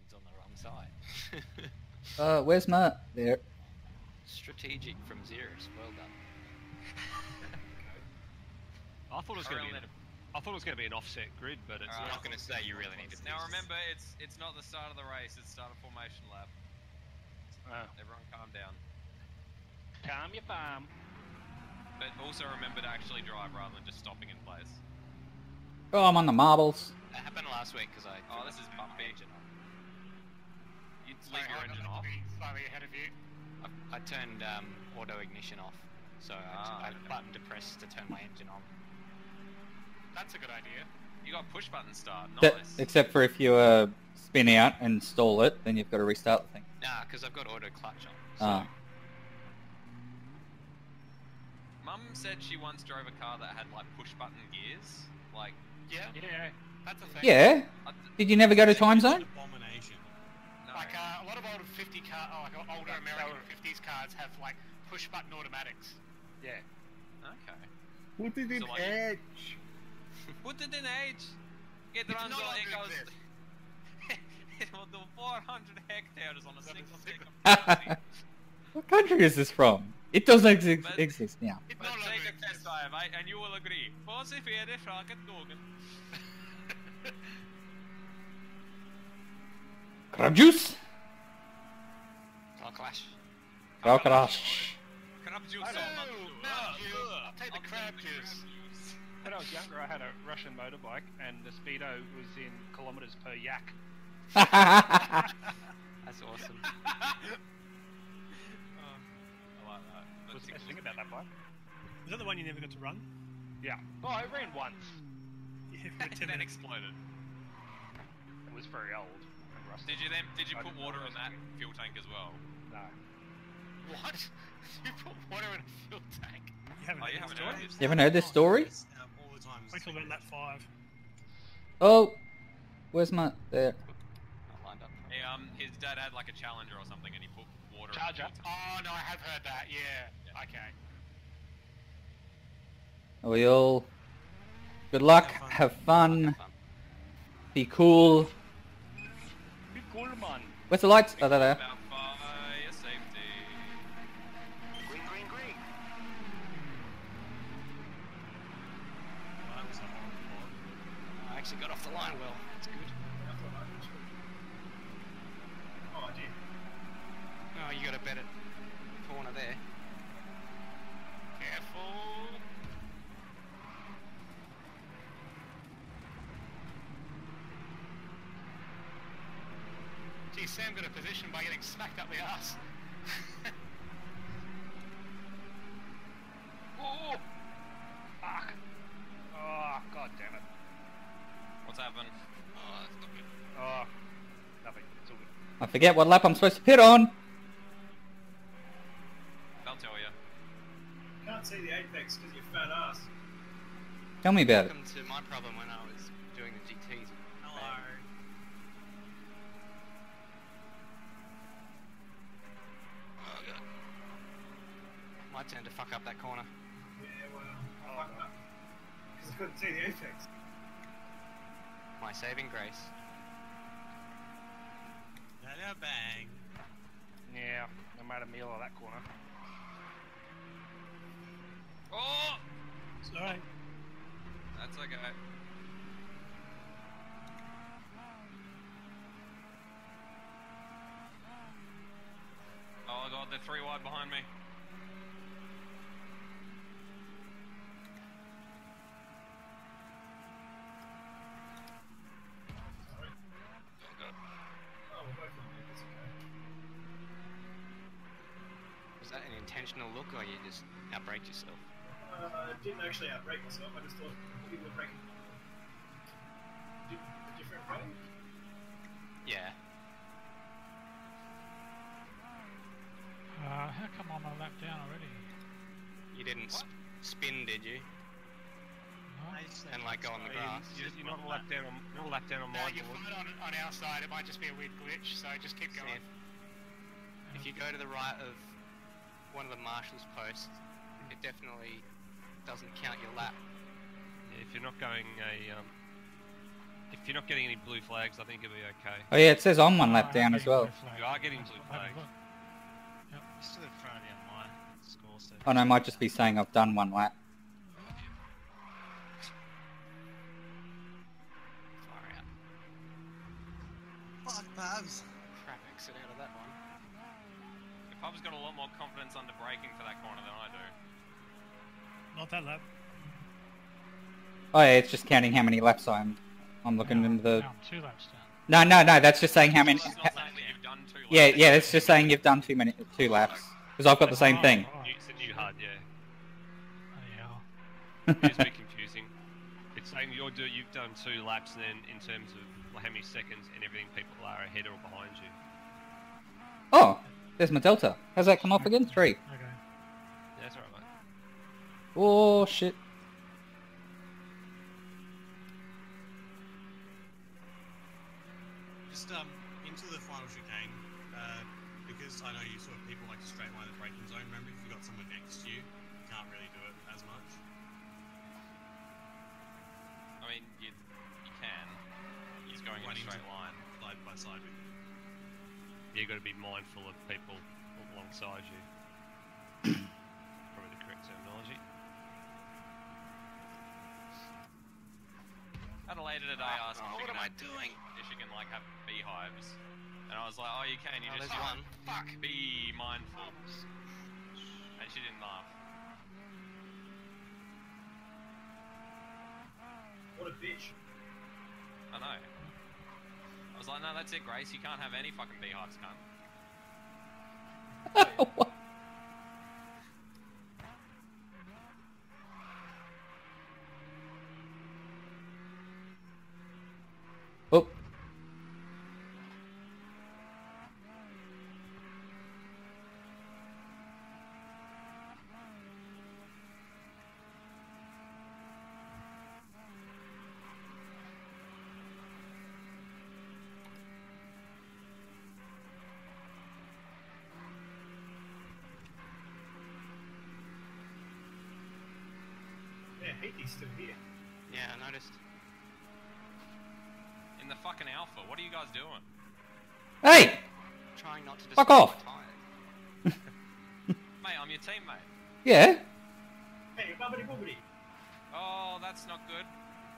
It's on the wrong side. Where's Matt? There. Strategic from Xerus. Well done. I thought it was going to be an offset grid, but it's I'm not. not going to say you really need to. Now remember, it's not the start of the race. It's start of formation lap. Everyone, calm down. Calm your farm. But also remember to actually drive rather than just stopping in place. Oh, I'm on the marbles. That happened last week because I. Oh, this is bumpy. Engine on. You'd leave your engine off. Slightly ahead of you. I turned auto ignition off, so I had a button to press to turn my engine on. That's a good idea. You got push button start. That- Nice. except for if you spin out and stall it, then you've got to restart the thing. Nah, because I've got auto clutch on. So Ah. Mum said she once drove a car that had like push button gears. Like, Yeah, Yeah. that's a thing. Yeah. Did you never go to time zone? Abomination. no. Like a lot of older 50 car, like older American 50s cars have like push button automatics. Yeah. Okay. Put it in So, like- edge. Put it in age. It It's runs no on longer it goes. exist. It will do 400 hectares on a single stick of Ha, property. What country is this from? It doesn't But- exist now. It But no longer take a exists. test drive, and you will agree. Fosse fere fraget nogen. Crab juice? I'll clash. Crab crash. Crab juice Oh, on Mountain Dew. Mountain Dew. I'll take the crab juice. When I was younger, I had a Russian motorbike, and the speedo was in kilometers per yak. That's awesome. I like that. What's the best thing about that bike? Was that the one you never got to run? Yeah. Oh, I ran once. Yeah, for And 10 then minutes. exploded. It was very old and rusty. Did you I put did water not in that rescue. fuel tank as well? No. What? You put water in a fuel tank? You haven't Oh, you heard haven't this heard story? this? You haven't heard this story? All the time. Wait till about lap 5. Oh, where's Matt? There. Not lined up. He, his dad had like a Challenger or something, and he put water Charger. in the fuel tank. Oh no, I have heard that. Yeah. Okay. Are we all? Good luck. Have fun. Be cool. Be cool, man. Where's the lights? Oh, they're there. About fire safety. Green, green, green. I actually got off the line well. That's good. Oh, I did. Oh, you got a better corner there. Careful. Gee, Sam got a position by getting smacked up the ass. Oh! Fuck! Oh, god damn it. What's happened? Oh, that's not good. Oh, nothing. It's all good. I forget what lap I'm supposed to pit on. They'll tell you. Can't see the apex because you're fat ass. Tell me about it. Welcome to my problem when I was doing the GTs. Hello. Oh god. My turn to fuck up that corner. Yeah, well, I fucked up. Because I couldn't see the apex. My saving grace. Hello, bang. Yeah, I made a meal of that corner. Oh! Sorry. That's okay. Oh god, they're 3 wide behind me. Sorry. Oh god. Oh, we're both on there. That's okay. Was that an intentional look or you just outbraked yourself? I didn't actually outbrake myself. I just thought we were braking a different way. Yeah. How come I'm a lap down already? You didn't spin, did you? No? And like go on the grass? You're not lap down on, not lap down on No, my you're board. fine on our side. It might just be a weird glitch, so just keep See, going. if you go to the right of one of the marshal's posts, it definitely doesn't count your lap. Yeah, if you're not going a If you're not getting any blue flags, I think you'll be okay. Oh yeah, it says I'm 1 lap down as well. You are getting blue flags. You're still in front of the online score, so... Oh no, it might just be saying I've done 1 lap. Far out. Fuck, Pabs. Crap, exit out of that one. Pub's got a lot more confidence under braking for that corner than I do. Not that lap. Oh yeah, it's just counting how many laps I'm looking into the... No, 2 laps down. No, that's just saying how many... It's not saying that you've done 2 laps. Yeah, it's just saying you've done 2 laps. Because I've got the same thing. It's a new HUD, yeah. Yeah. It's a bit confusing. It's saying you've done 2 laps, and then in terms of how many seconds and everything, people are ahead or behind you. Oh, there's my delta. How's that come off again? 3. Okay. Yeah, that's alright, mate. Oh shit. Just into the final chicane, because I know you sort of people like to straight line the braking zone. Remember, if you got someone next to you, you can't really do it as much. I mean, you can. He's going in a straight line. Side by side with you. You've got to be mindful of people alongside you. Probably the correct terminology. Adelaide today asked Oh, what am I doing? if you can like have beehives, and I was like, oh, you can. You just there's one. Fuck. be mindful. And she didn't laugh. What a bitch. I know. I was like, no, that's it, Grace. You can't have any fucking beehives, cunt. Oh. Yeah, Heathy's still here. Yeah, I noticed. In the fucking Alpha, what are you guys doing? Hey! Trying not to Fuck destroy off. my tires. Mate, I'm your teammate. Yeah? Hey, bubbly bubbly. Oh, that's not good.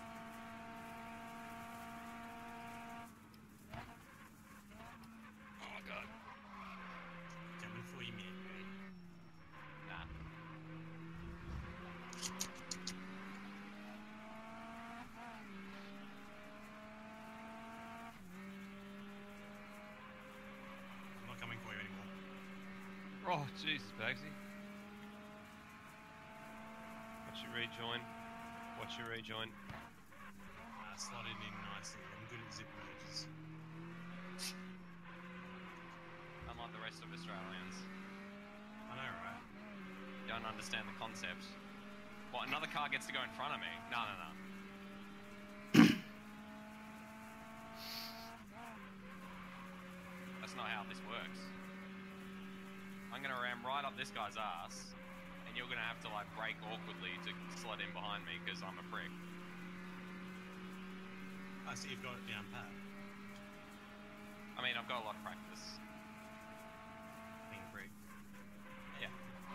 Oh god. Coming for you, man. Nah. I'm not coming for you anymore. Oh, Jesus, Bagsy. Watch your rejoin. Watch your rejoin. Slotted in nicely. I'm good at zip merges. Unlike the rest of Australians. I know, right? Don't understand the concept. What, another car gets to go in front of me? No, no, no. That's not how this works. I'm gonna ram right up this guy's ass, and you're gonna have to like brake awkwardly to slot in behind me because I'm a prick. I see you've got it down pat. I mean, I've got a lot of practice. Being a freak. Yeah.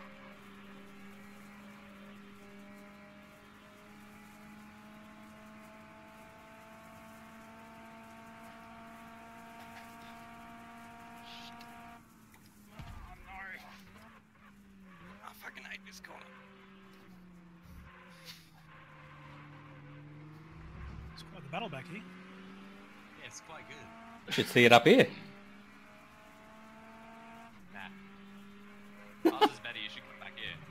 Oh no. I fucking hate this corner. It's quite the battle back here. Yeah, it's quite good. You should see it up here. Nah. Ours is better, you should come back here.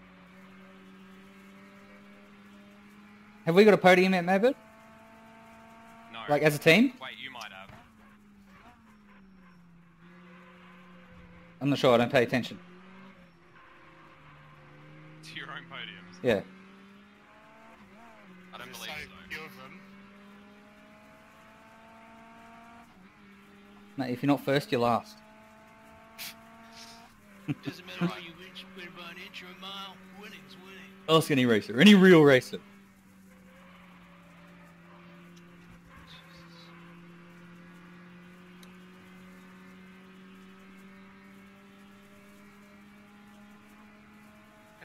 Have we got a podium at Maverick? No. Like as a team? Wait, you might have. I'm not sure, I don't pay attention. To your own podiums. Yeah. I don't There's believe so so. few of them. Mate, if you're not first, you're last. Doesn't matter where you win by an inch or a mile, winning's winning. Ask any racer, any real racer.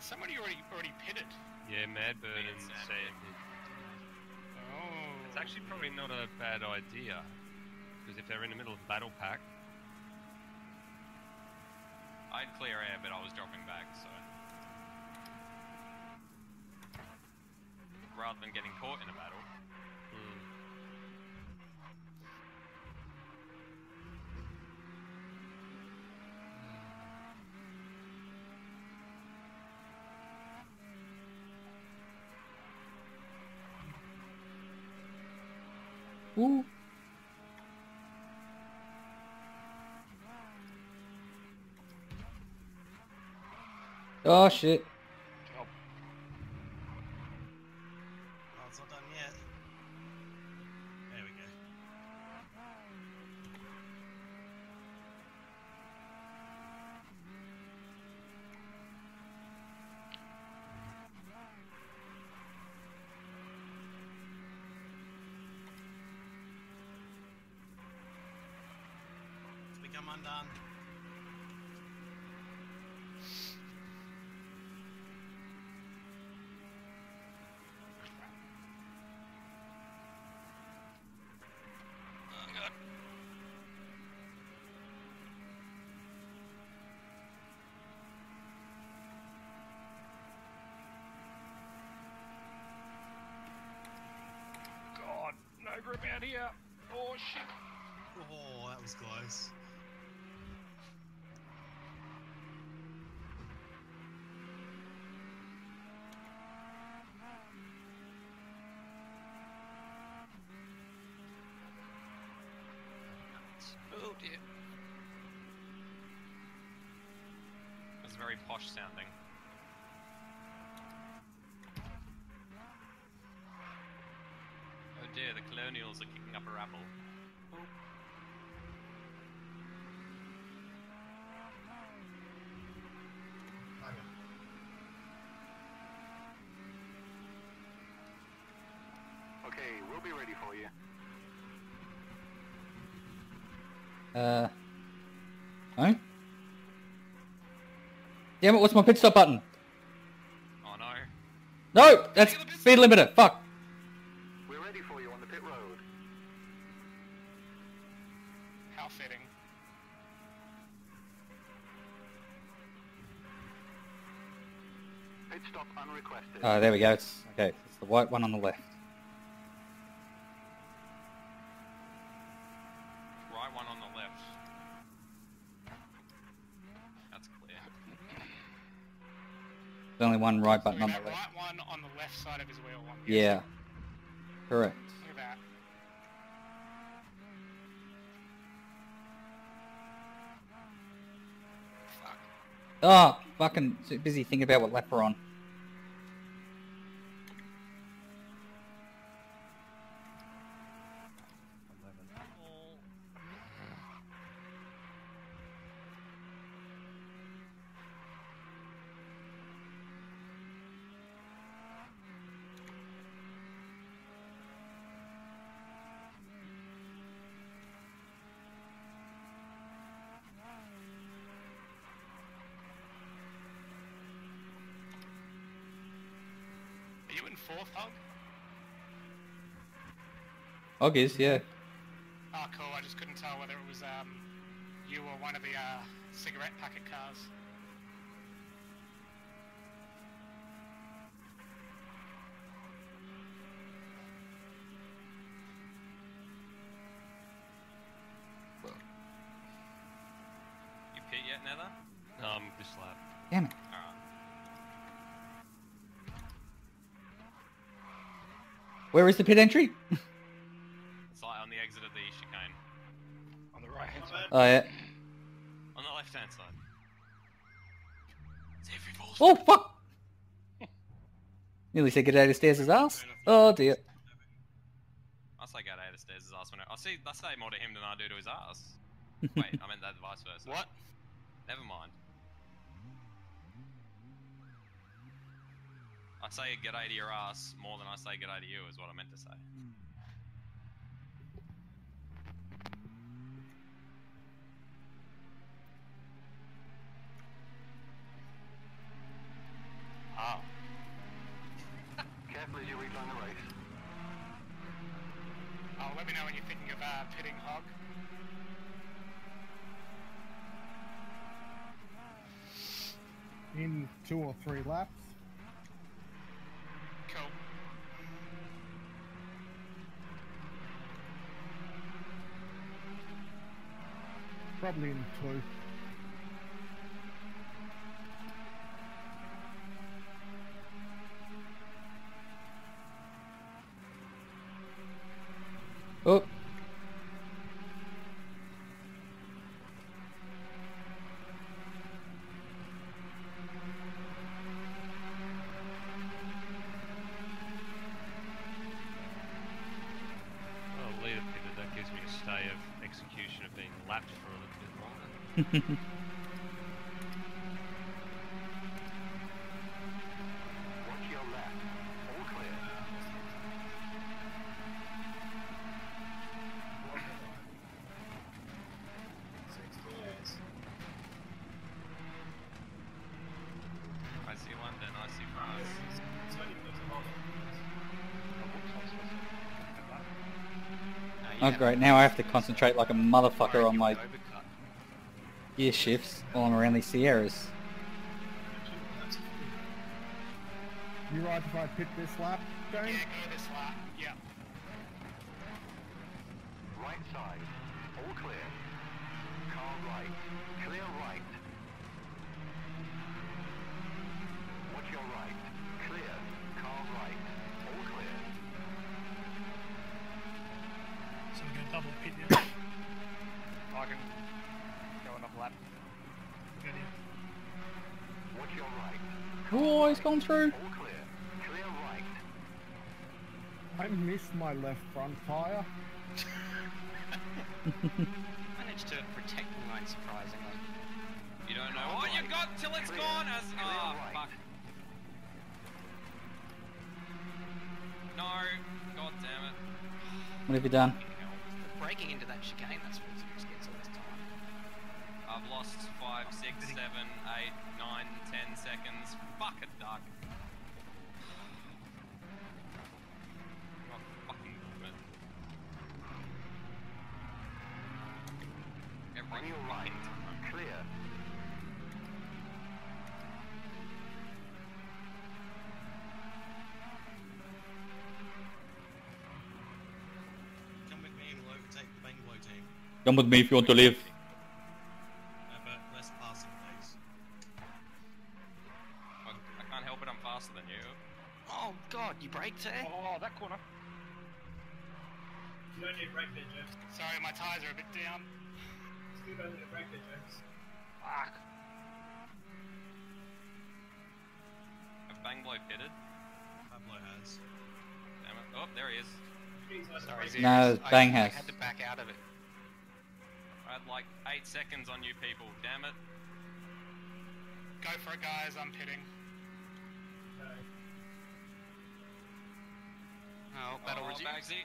Has somebody already pitted? Yeah, Madburn and Sam. Sam. Oh. It's actually probably not a bad idea, because if they're in the middle of battle pack, I had clear air, but I was dropping back, so rather than getting caught in a battle. Ooh. Oh shit. Job. Oh, it's not done yet. There we go. It's become undone. God, no grip out here. Oh shit. Oh, that was close. Oh dear. It's very posh sounding. Oh dear, the Colonials are kicking up a rabble. Okay, we'll be ready for you. No? Damn it, what's my pit stop button? Oh no. No! That's speed limiter, fuck! We're ready for you on the pit road. How fitting. Pit stop unrequested. Oh, there we go, it's the white one on the left. Right one on the left. That's clear. There's only one right So button on the that left. right one on the left side of his wheel one. Yeah. Correct. Look at that. Fuck. Oh, fucking so busy thinking about what lap we're on. Are you in fourth, Hug? Og is, yeah. Oh, cool. I just couldn't tell whether it was you or one of the cigarette packet cars. You pit yet, Nether? this lap. Damn it. Alright. Where is the pit entry? It's like on the exit of the chicane. On the right hand side. Oh, yeah. On the left hand side. Oh, fuck! Nearly said get out of stairs' ass. Oh, dear. I say go out of stairs his ass when I say more to him than I do to his ass. Wait, I meant that vice versa. What? Never mind. I say g'day to your ass more than I say g'day to you is what I meant to say. streamline the race. Oh, let me know when you're thinking of pitting Hog. In 2 or 3 laps. Cool. Probably in 2. Oh. Oh, leader pitted, that gives me a stay of execution of being lapped for a little bit longer. Watch your left. All clear. I see London, I see France. Oh great, now I have to concentrate like a motherfucker on my gear shifts while I'm around these Sierras. You right if I pit this lap, James? Yeah, go this lap. Yeah. Right side. All clear. Car right. Clear right. Watch your right. Clear. Car right. All clear. So we're going to double pit here. I can go another lap. Good here. Watch your right. Oh, he's gone through. All clear. Clear right. I missed my left front tyre. Managed to protect mine surprisingly. You don't know what you got till it's gone as. Oh, fuck. No, god damn it. What have you done? Breaking into that chicane, that's what gets all this time. I've lost 5, 6, 7, 8, 9, 10 seconds. Fuck a duck. God fucking damn it. On your right. Clear. Come with me and we'll overtake the Bangalow team. Come with me if you want to live. But less passing, please. I can't help it, I'm faster than you. Oh god, you braked there? Oh, that corner. You don't need brake there, James. Sorry, my tyres are a bit down. Still don't need brake there, James. Fuck. Have Banglow pitted? Pablo has. Damn it. Oh, there he is. Sorry, No, Xeris, Bang I has. had to back out of it. I had like 8 seconds on you people, damn it. Go for it, guys. I'm pitting. Oh, battle Oh, resumes. Bagsy.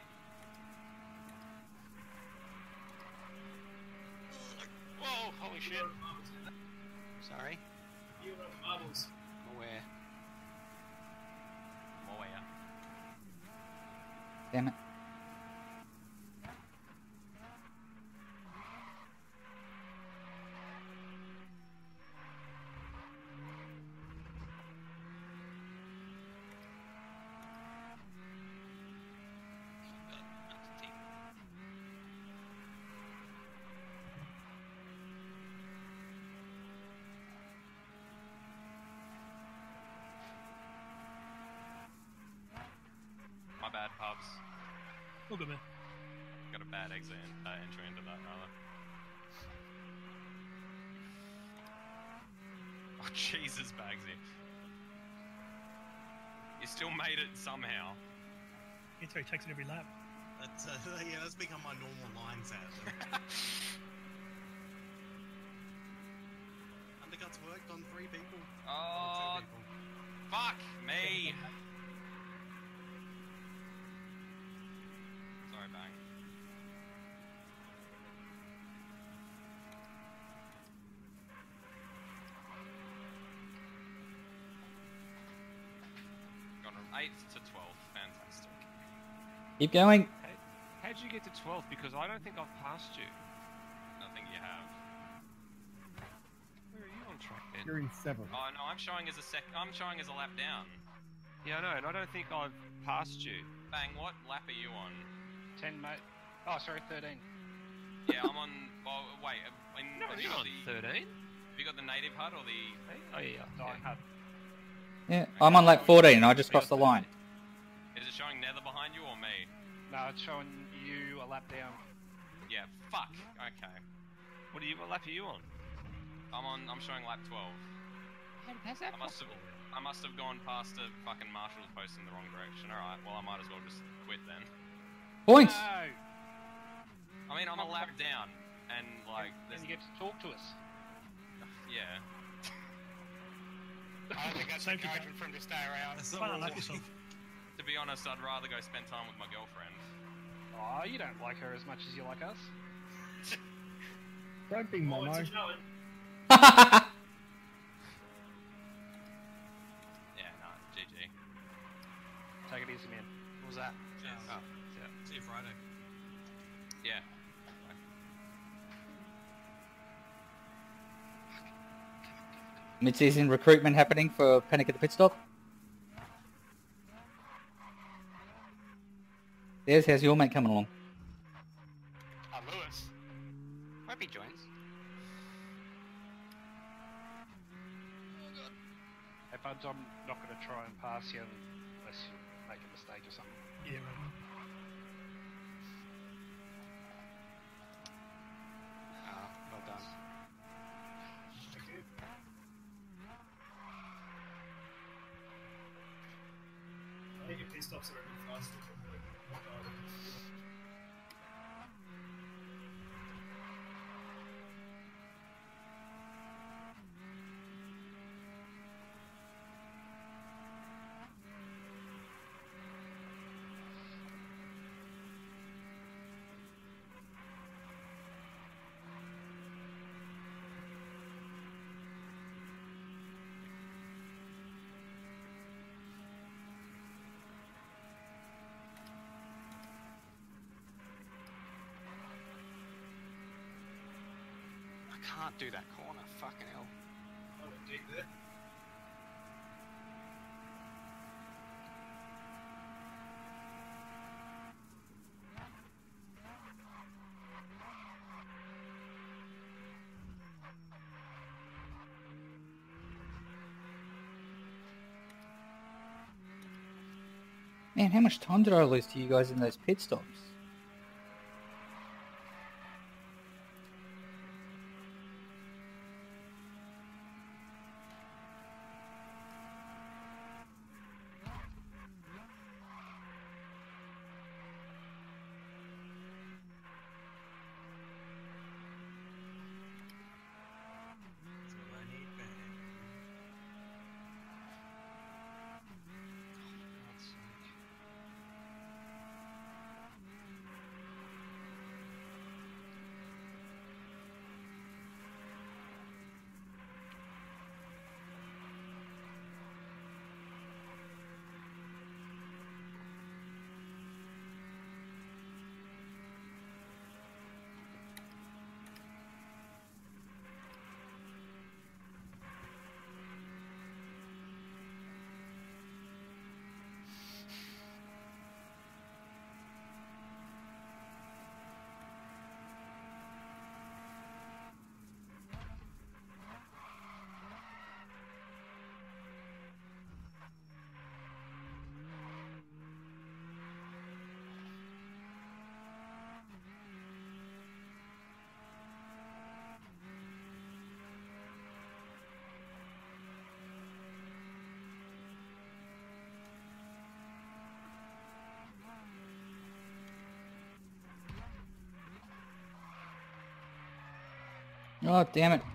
Whoa, holy shit. Sorry. You were on the marbles. Aware. Moya. Damn it. My bad, pubs. All good, man. Got a bad exit entry into that, rather. Oh, Jesus, Bagsy. You still made it somehow. It's very takes it every lap. That's, yeah, that's become my normal line, sadly. Undercuts worked on 3 people. Oh, Or 2 people. fuck me. Sorry, Bang. Gone from 8th to 12th. Fantastic. Keep going. How'd you get to 12th? Because I don't think I've passed you. I think you have. Where are you on track then? You're in 7th. Oh no, I'm showing as a I'm showing as a lap down. Yeah, I know, and I don't think I've passed you. Bang, what lap are you on? 10, mate. Oh, sorry, 13. Yeah, I'm on. Well, wait. No, have you you're got on the 13. Have you got the native HUD or the? Oh yeah. Dying HUD. Yeah, I'm on lap 14 and I just crossed the line. Is it showing Nether behind you or me? No, it's showing you a lap down. Yeah. Fuck. Okay. What lap are you on? I'm showing lap 12. How's that I must have gone past a fucking marshal's post in the wrong direction. All right. Well, I might as well just quit then. Points. No! I mean, I'm a lap down, and like. And you get to talk to us. Yeah. I don't think that's encouragement for him to stay around. To be honest, I'd rather go spend time with my girlfriend. Oh, you don't like her as much as you like us. Don't be mono. Yeah, no, GG. Take it easy, man. What was that? Cheers. Oh, See you Friday. yeah. Mid-season recruitment happening for Panic at the Pit Stop. How's your mate coming along? Lewis. Hope he joins. Hey, Buds, I'm not going to try and pass you unless you make a mistake or something. Yeah, right. Well done. Thank you. I think your pit stops are a bit faster. I can't do that corner. Fucking hell. I went deep there. Man, how much time did I lose to you guys in those pit stops? Oh, damn it.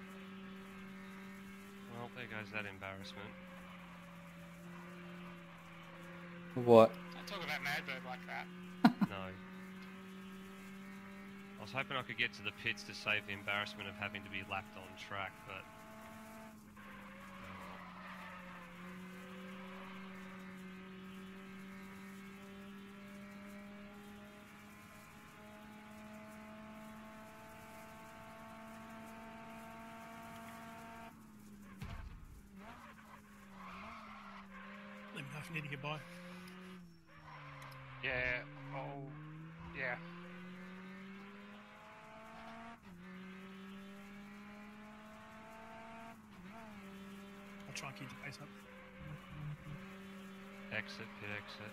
Well, there goes that embarrassment. What? Don't talk about Madbird like that. No. I was hoping I could get to the pits to save the embarrassment of having to be lapped on track, but... Let me know if you need to get by. Yeah. Oh. Yeah. I'll try and keep the pace up. Exit, pit exit.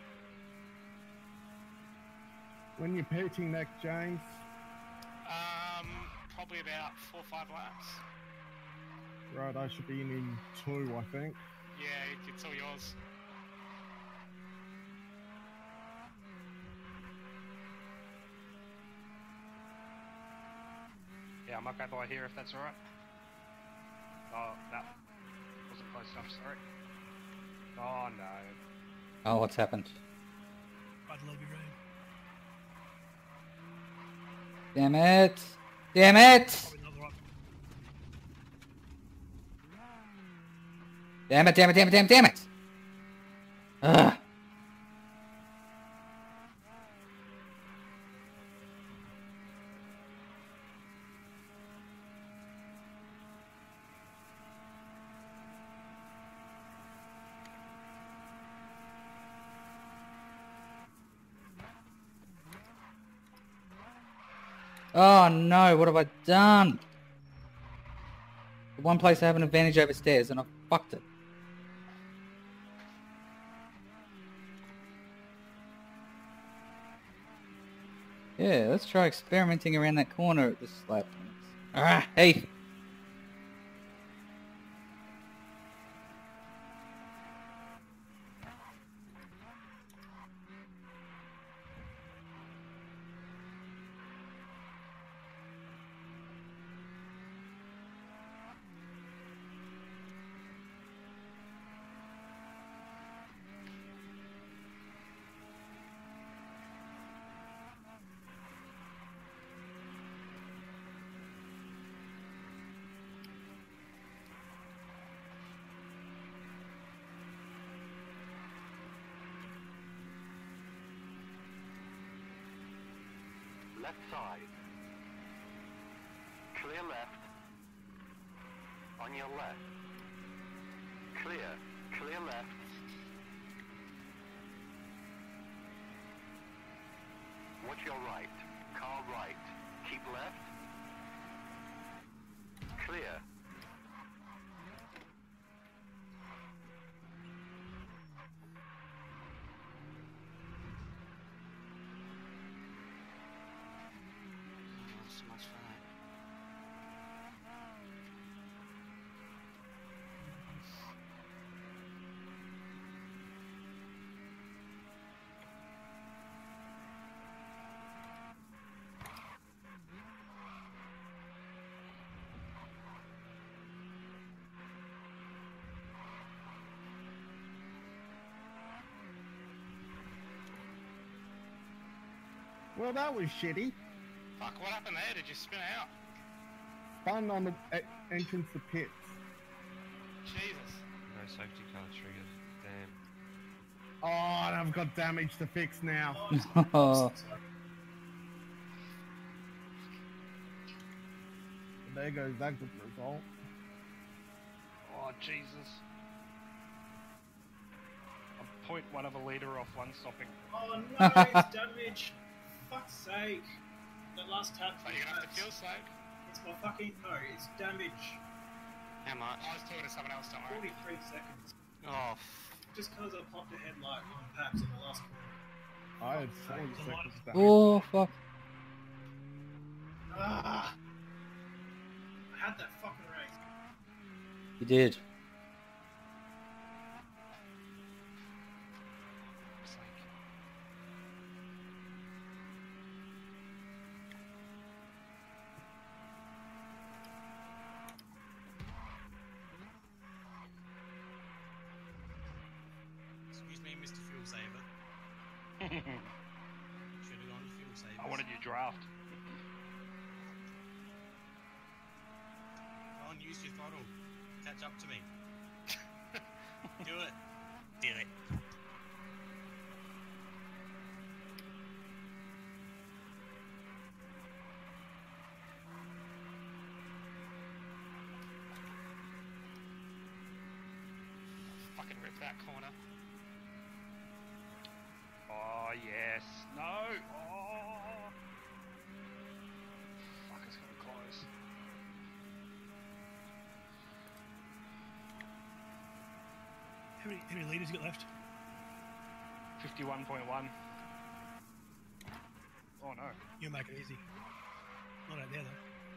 When you're pitching next, James? Probably about 4 or 5 laps. Right, I should be in 2, I think. Yeah, it's all yours. Yeah, I might go by here if that's alright. Oh, no. Wasn't close enough, sorry. Oh, no. Oh, what's happened? I'd love you, Rain. Damn it! Damn it! Probably not the right. Damn it, damn it, damn it, damn it, damn it! Ugh. Oh no, what have I done? The one place I have an advantage over stairs and I fucked it. Yeah, let's try experimenting around that corner at this lap. Ah, hey! Left side. Clear left. On your left. Clear. Clear left. Watch your right. Car right. Keep left. Clear. So much for that. Well, that was shitty. Fuck, what happened there? Did you spin out? Spun on the entrance to pits. Jesus. No safety car triggered. Damn. Oh, and I've got damage to fix now. Oh. There goes that good result. Oh, Jesus. I'm 0.1 of a litre off one stopping. Oh no, it's damage. Fuck's sake. That last tap. So you're gonna have to fuel slide? It's my fucking. No, it's damage. How much? I was talking to someone else, don't worry. 43 seconds. Oh, Just because I popped a headlight on Paps in the last corner. I had 40 seconds damage. Oh, fuck. Ah! I had that fucking race. You did. Excuse me, Mr. Fuel Saver. Should have gone fuel savers. I wanted you draft. Go on, use your throttle. Catch up to me. Do it. Do it. Fucking rip that corner. Oh, yes. No. Oh. Fuck, it's gonna close. How many leaders you got left? 51.1. Oh no. You'll make it easy. Not out there though.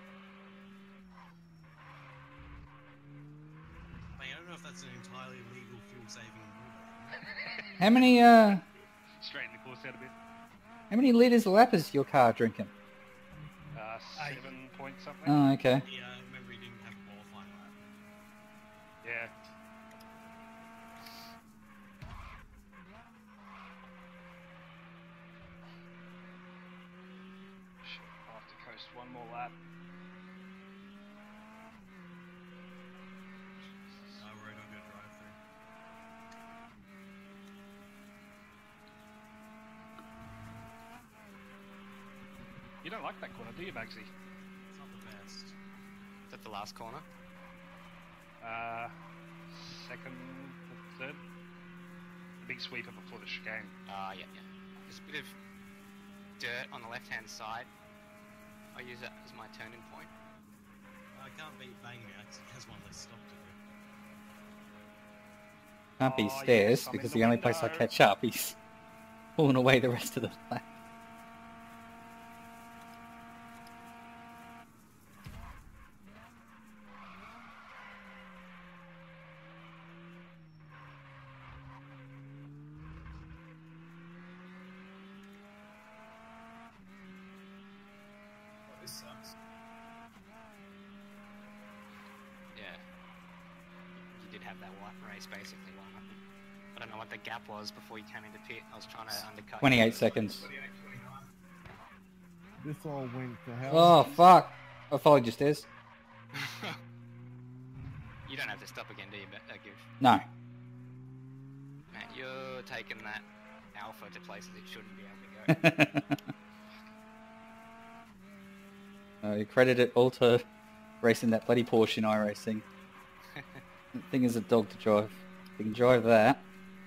Mate, I don't know if that's an entirely legal fuel saving rule. How many Straighten the course out a bit. how many liters a lap is your car drinking? 7 point something. Oh, okay. Yeah, I remember he didn't have a qualifying lap. Yeah. Shit, I'll have to coast one more lap. Oh, we're in a good drive through. You don't like that corner, do you, Bagsy? It's not the best. Is that the last corner? Second, third. The big sweeper before the chicane. Yeah. There's a bit of dirt on the left-hand side. I use that as my turning point. I can't beat Bang now because he has one less stop to do. Can't be Oh, stairs yes, I'm because in the the only place I window. catch up he's pulling away the rest of the lap. Oh, this sucks. Yeah. You did have that white race basically. I don't know what the gap was before you came into pit. I was trying to undercut 28 you. seconds. 28, 29. This all went to hell. Oh fuck! I followed your stairs. You don't have to stop again, do you, Give? No. Man, you're taking that alpha to places it shouldn't be able to go. You credit it all to racing that bloody Porsche in iRacing. The thing is a dog to drive. You can drive that.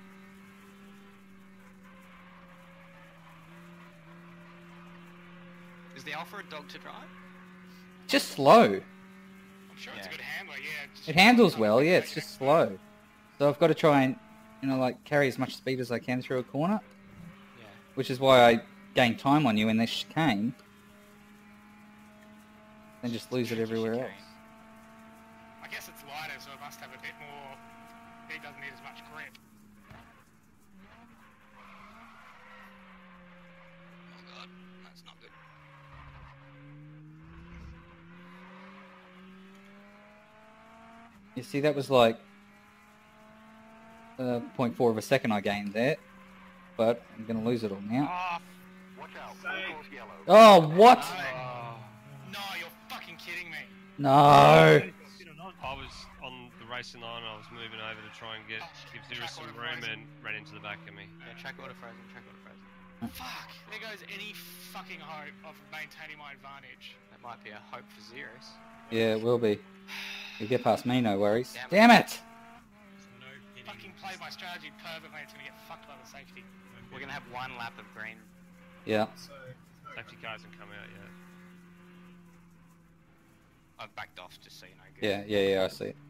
Is the alpha a dog to drive? Just slow. I'm sure it's a Yeah. good handler, yeah. It handles well, yeah, it's just slow. So I've got to try and, like, carry as much speed as I can through a corner. Yeah. Which is why I gain time on you in this chicane. And just lose it everywhere else. I guess it's lighter, so it must have a bit more. It doesn't need as much grip. Oh god, that's not good. You see, that was like 0.4 of a second I gained there. But I'm going to lose it all now. Watch out, Save. goes yellow. Oh, what? No, you're fucking kidding me. No! I was on the racing line, I was moving over to try and give Zero some room and ran into the back of me. Yeah, track order frozen, track order frozen. Fuck, there goes any fucking hope of maintaining my advantage. That might be a hope for Zeros. Yeah, it will be. You get past me, no worries. Damn Damn it! No hitting. Fucking played my strategy perfectly, it's gonna get fucked by the safety. We're gonna have one lap of green. Yeah. So, Safety car hasn't come out yet. I've backed off just so you know. Yeah, I see it.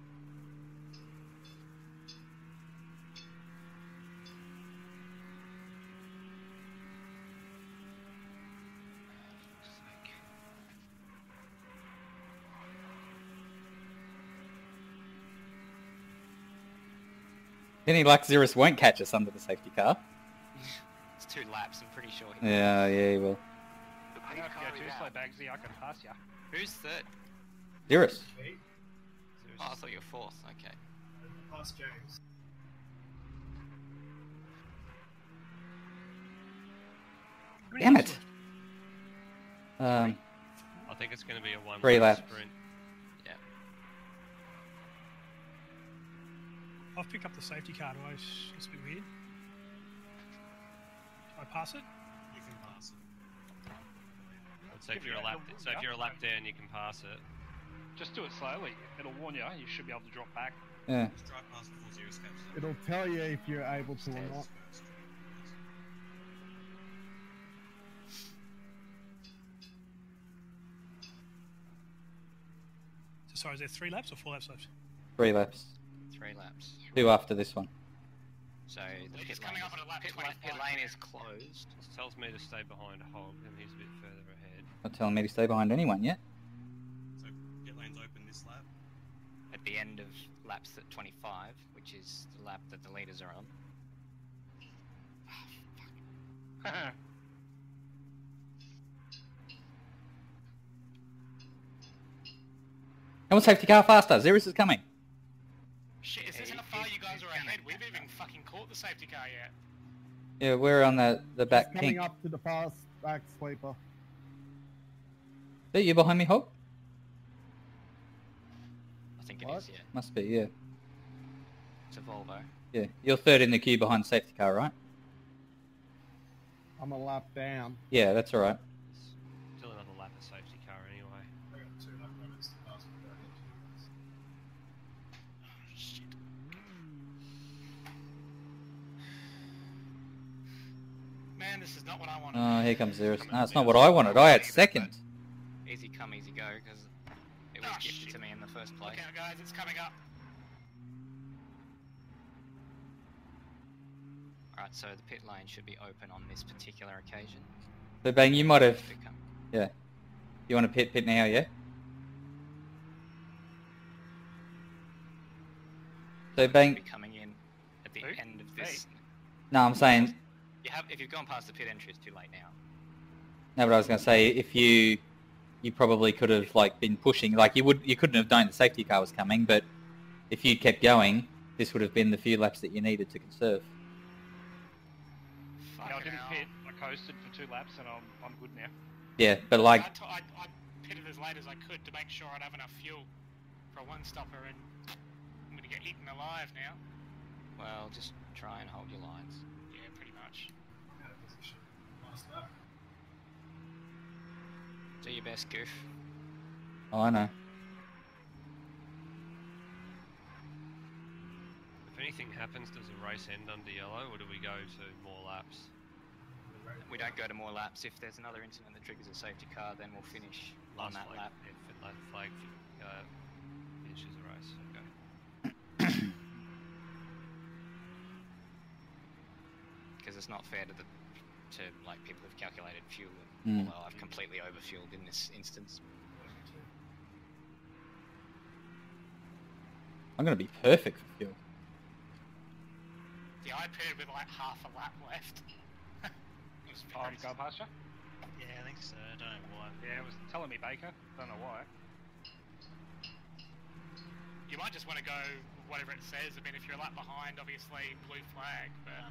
Any luck, Xerus won't catch us under the safety car. It's 2 laps, I'm pretty sure. He Yeah, he will. The You know, pace if car you is go too out. slow, Bagsy, I can pass ya. Who's third? Xerus. me, Oh, I thought you were fourth. Okay. past James. many Damn laps it. left? I think it's going to be a 1 3 lap laps. sprint. Yeah. I've picked up the safety car twice. It's a bit weird. Can I pass it? You can pass it. So if you're a lap, down, you can pass it. Just do it slowly. It'll warn you. You should be able to drop back. Yeah. Just drive past before zero steps. It'll tell you if you're able to or not. So sorry, is there 3 laps or 4 laps left? 3 laps. 3 laps. 2 after this one. So the He's pit coming lane, up at a lap pit 25. lane is closed. It tells me to stay behind Hog, and he's a bit further ahead. Not telling me to stay behind anyone yet. So pit lane's open this lap. At the end of laps at 25, which is the lap that the leaders are on. Come on, safety car, faster. Xeris is coming. Shit, is this how far you guys are ahead? We haven't even fucking caught the safety car yet. Yeah, we're on the back Coming pink. up to the fast back sweeper. Is that you behind me, Hog? I think it What? is, yeah. Must be, yeah. It's a Volvo. Yeah, you're third in the queue behind the safety car, right? I'm a lap down. Yeah, that's alright. Still another lap of safety car anyway. Shit. Man, this is not what I wanted. Oh, here comes Xeris. No, it's not what I wanted. I had second. Easy come, easy go, because it was gifted shit. to me in the first place. Look out, guys, it's coming up. Alright, so the pit lane should be open on this particular occasion. So, Bang, you might have... If it come- Yeah. You want to pit now, yeah? So, Bang... be coming in at the Who? end of this. No, I'm saying... If you've gone past the pit entry, it's too late now. No, but I was going to say, if you probably could have like been pushing, like you couldn't have known the safety car was coming, but if you kept going, this would have been the few laps that you needed to conserve. Yeah, I didn't pit. I coasted for 2 laps and I'm good now. Yeah, but like, I pitted as late as I could to make sure I'd have enough fuel for a one-stopper, and I'm going to get eaten alive now. Well, just try and hold your lines. Yeah, pretty much. Do your best, Goof. oh, I know. If anything happens, does the race end under yellow, or do we go to more laps? We don't go to more laps. If there's another incident that triggers a safety car, then we'll finish on that lap. If that flag finishes the race, okay. Because it's not fair to like people who've calculated fuel. Mm. Although I've completely overfueled in this instance. I'm going to be perfect for fuel. Yeah, I pitted with like half a lap left. It was very Go past you? Yeah, I think so. I don't know why. Yeah, it was telling me Baker. Don't know why. You might just want to go whatever it says. I mean, if you're a lap behind, obviously blue flag, but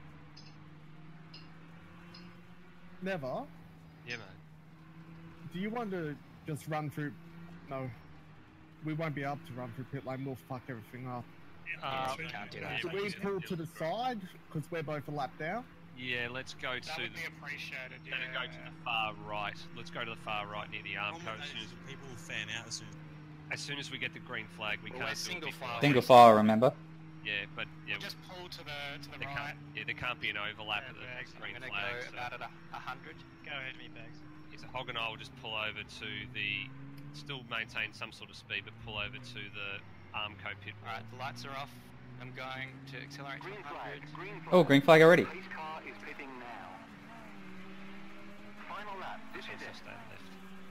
Never. Yeah, man. Do you want to just run through? No. We won't be able to run through pit lane. We'll fuck everything up. We can't do that. Do we pull to the side? Because we're both a lap down? Yeah, let's go that to would be appreciated. Gonna Yeah. go to the far right. Let's go to the far right near the Armco. Problem with that is people will fan out as soon As soon as we get the green flag, we Well, can't we're do single a big file. race. Single file, remember? Yeah, but yeah, Just pull to the there right. there can't be an overlap Yeah, of the bags. I'm green going to flag. go So about at 100. Go ahead, me bags. yeah, so Hog and I will just pull over to the, still maintain some sort of speed, but pull over to the Armco pit. Alright, the lights are off. I'm going to accelerate to Green 100. flag, green flag. Oh, green flag already. Pace car is pitting now. Final lap, this is So it. stay left.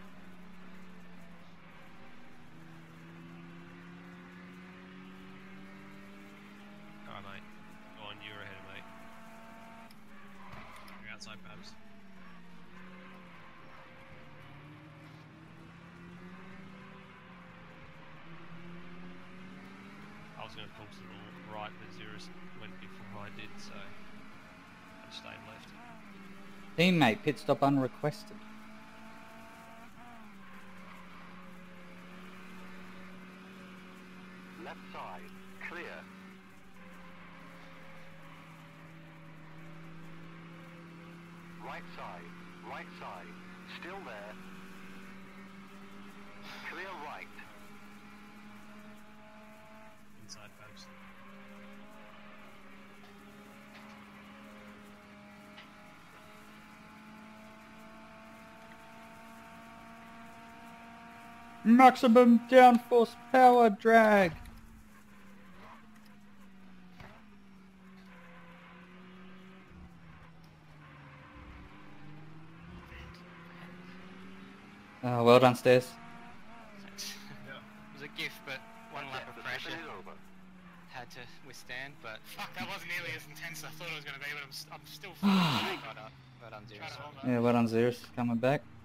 Alright, mate. Go on, you're ahead of me. you're outside, Babs. I was going to pull to the right, but Xeris went before I did, so I stayed left. Teammate, pit stop unrequested. Left side, clear. Right side, still there. Clear right. Inside, folks. Maximum downforce power drag. Well done, Stairs. Thanks. It was a gift, but one lap of pressure had to withstand. But Fuck, that wasn't nearly as intense as I thought it was going to be, but I'm still well done, Zeus. trying to hold that. Yeah, well done, Zeus. Coming back.